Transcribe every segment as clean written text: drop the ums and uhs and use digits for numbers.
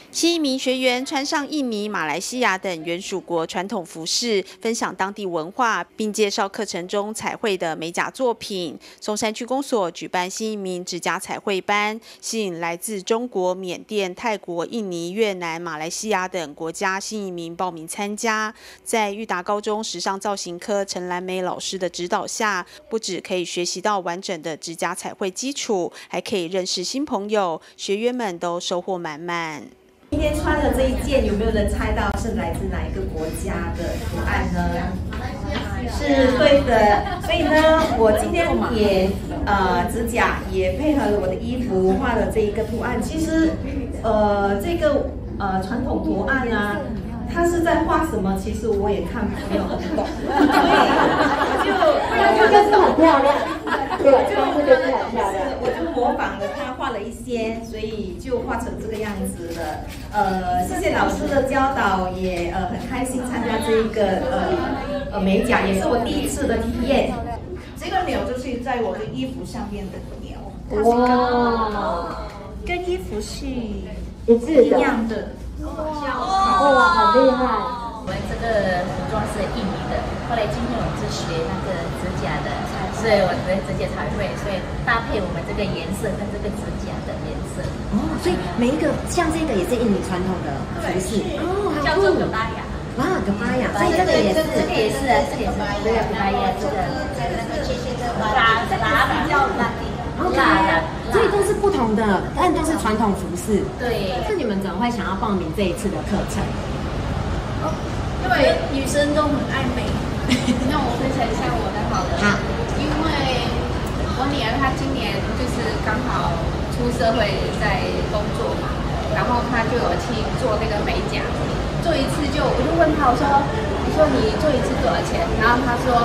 新一名学员穿上印尼、马来西亚等原属国传统服饰，分享当地文化，并介绍课程中彩绘的美甲作品。松山区公所举办新一名指甲彩绘班，吸引来自中国、缅甸、泰国、印尼、越南、马来西亚等国家新移民报名参加。在裕达高中时尚造型科陈兰美老师的指导下，不只可以学习到完整的指甲彩绘基础，还可以认识新朋友，学员们都收获满满。 今天穿的这一件，有没有人猜到是来自哪一个国家的图案呢？是对的，所以呢，我今天也指甲也配合了我的衣服画了这一个图案。其实这个传统图案啊，它是在画什么？其实我也看没有很懂，所以我就是很漂亮，对，就是很漂亮。 我就模仿了他画了一些，所以就画成这个样子了。谢谢老师的教导，也很开心参加这一个美甲，也是我第一次的体验。 这个钮就是在我的衣服上面的钮， 哇， 跟衣服是一致一样的。 哇，很厉害。 我们这个服装是印尼的，后来今天我们是学那个指甲的，所以我的指甲彩绘，所以搭配我们这个颜色跟这个指甲的颜色。 哦，所以每一个像这个也是印尼传统的服饰哦， 叫做格巴雅。 哇，格巴雅，所以这个也是， 这个也是，这个也是这个格巴雅，这个拉比较辣的。 所以都是不同的，但都是传统服饰。 对， 是你们怎么会想要报名这一次的课程？ 因为女生都很爱美。那我分享一下我的好了。 好。 因为我女儿她今年就是刚好出社会在工作嘛，然后她就有去做那个美甲，做一次我就问她，我说你做一次多少钱？然后她说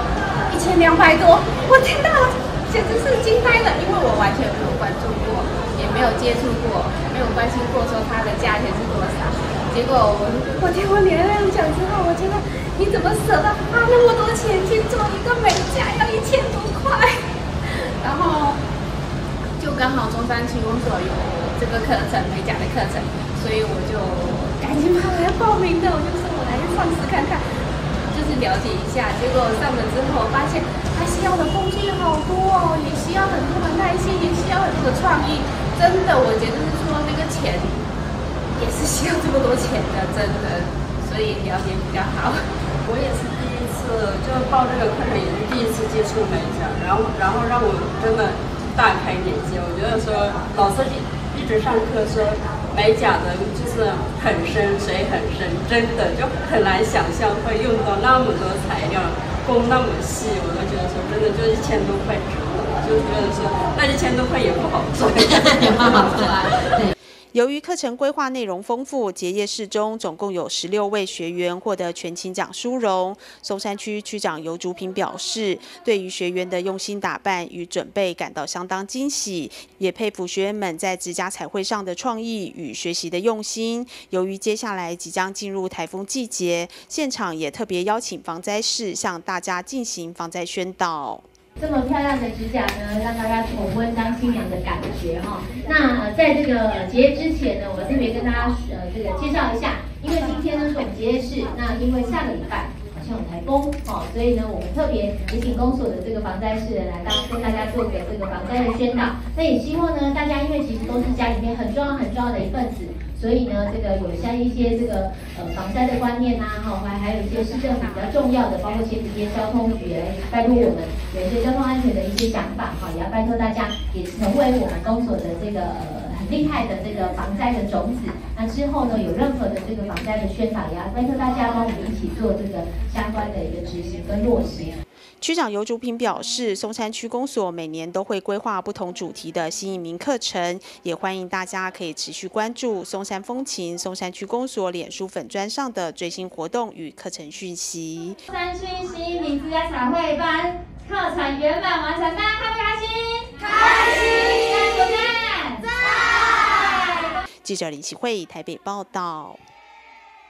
1200多，我听到了。简直是惊呆了，因为我完全没有关注过，也没有接触过，没有关心过说它的价钱是多少。结果我听我女儿那样讲之后，我觉得你怎么舍得花那么多钱去做一个美甲，要1000多块？然后就刚好中山区公所有这个课程，美甲的课程，所以我就赶紧跑来报名的。我就说我来上试看看。就是了解一下，结果上了之后发现它需要的工具好多哦，也需要很多的耐心，也需要很多的创意。真的，我觉得是说那个钱也是需要这么多钱的，真的，所以了解比较好。 我也是第一次，就报这个课程也是第一次接触美甲，然后让我真的大开眼界。我觉得说老师一直上课说美甲的就是很深，水很深，真的就很难想象会用到那么多材料，工那么细，我都觉得说真的就1000多块值了，就觉得说那1000多块也不好赚， 也不好赚。 由于课程规划内容丰富，结业式中总共有16位学员获得全勤奖殊荣。松山区区长游竹平表示，对于学员的用心打扮与准备感到相当惊喜，也佩服学员们在指甲彩绘上的创意与学习的用心。由于接下来即将进入台风季节，现场也特别邀请防灾士向大家进行防灾宣导。 这么漂亮的指甲呢，让大家重温当新娘的感觉哈。那在这个结业之前呢，我特别跟大家这个介绍一下，因为今天呢是我们结业式，那因为下个礼拜好像有台风哦，所以呢我们特别也请公所的这个防灾士来跟大家做个这个防灾的宣导。那也希望呢大家因为其实都是家里面很重要的一份子。所以呢，这个有像一些这个防灾的观念呐，还有一些市政府比较重要的，包括前几天交通局也拜托我们有一些交通安全的一些想法也要拜托大家也成为我们公所的这个很厉害的这个防灾的种子。那之后呢，有任何的这个防灾的宣导，也要拜托大家帮我们一起做这个相关的一个执行跟落实。 区长游竹平表示，松山区公所每年都会规划不同主题的新移民课程，也欢迎大家可以持续关注松山风情松山区公所脸书粉专上的最新活动与课程讯息。 松山区新移民指甲彩绘班课程圆满完成，大家开不开心？开心！赞不赞？赞！ 记者李启慧台北报道。